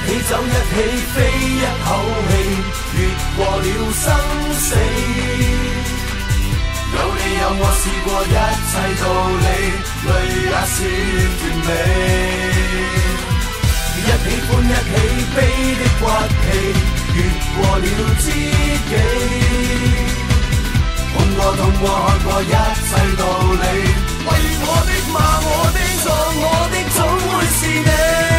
起走一起飛一口氣，越過了生死。有你有我試過一切道理，淚也是甜美。一起歡一起悲的骨氣，越過了知己。碰過痛過看過一切道理，為我的罵我的撞我的總會是你。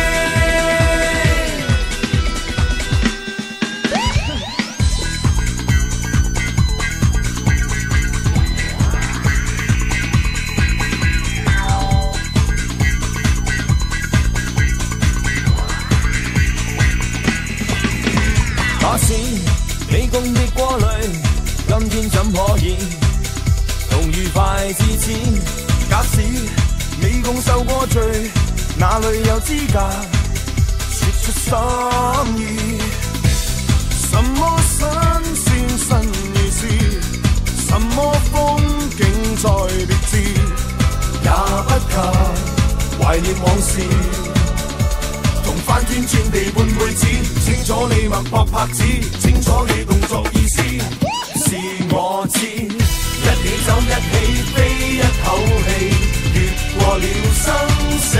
假使你共別過淚，今天怎可以同愉快至此？假使你共受過罪，哪裏有資格說出心意？什麼新鮮新意思？什麼風景再別致，也不及懷念往事。同翻天轉地半輩子，清楚你脈搏拍子，清楚你動作意思，是我知。一起走一起飛一口氣，越過了生死。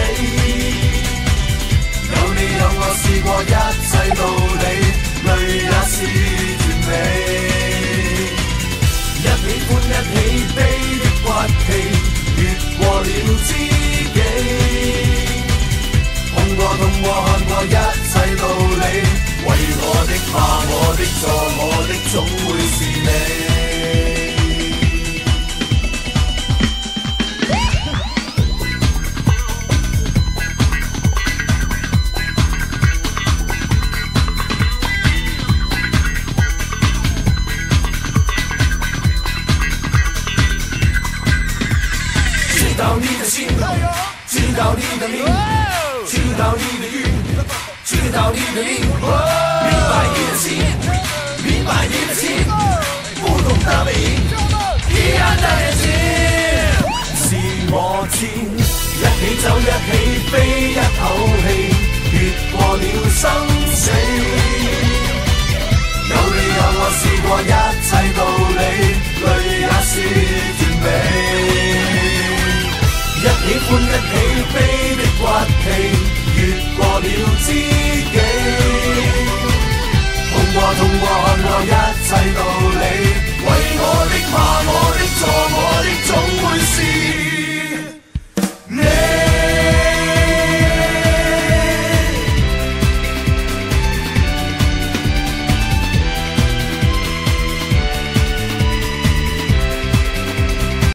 有你有我試過一切道理，淚也是甜美。一起歡一起悲的骨氣，越過了知己。碰過痛過看過一切道理，為我的罵我的撞我的總會是你。知道你的心，知道你的名，知道你的语，知道你的灵，明白你的心，明白你的情，不同的背影，一样的眼睛，是我知。一起走一起飛一口氣，越過了生死。有你有我試過一切道理，淚也是甜美。一起歡一起悲的骨氣，越過了知己。